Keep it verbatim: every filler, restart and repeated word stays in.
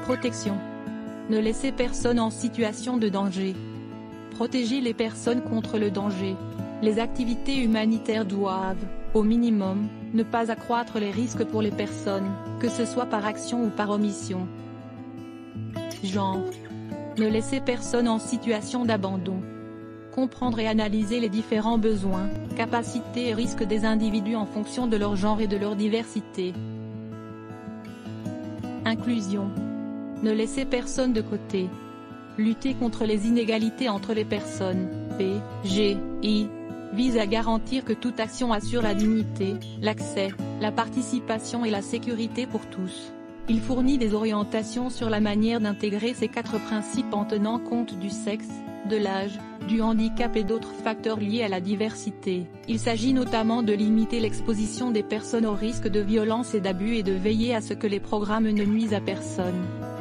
Protection. Ne laissez personne en situation de danger. Protéger les personnes contre le danger. Les activités humanitaires doivent, au minimum, ne pas accroître les risques pour les personnes, que ce soit par action ou par omission. Genre. Ne laissez personne en situation d'abandon. Comprendre et analyser les différents besoins, capacités et risques des individus en fonction de leur genre et de leur diversité. Inclusion. Ne laissez personne de côté. Lutter contre les inégalités entre les personnes, P, G, I, vise à garantir que toute action assure la dignité, l'accès, la participation et la sécurité pour tous. Il fournit des orientations sur la manière d'intégrer ces quatre principes en tenant compte du sexe, de l'âge, du handicap et d'autres facteurs liés à la diversité. Il s'agit notamment de limiter l'exposition des personnes au risque de violence et d'abus et de veiller à ce que les programmes ne nuisent à personne.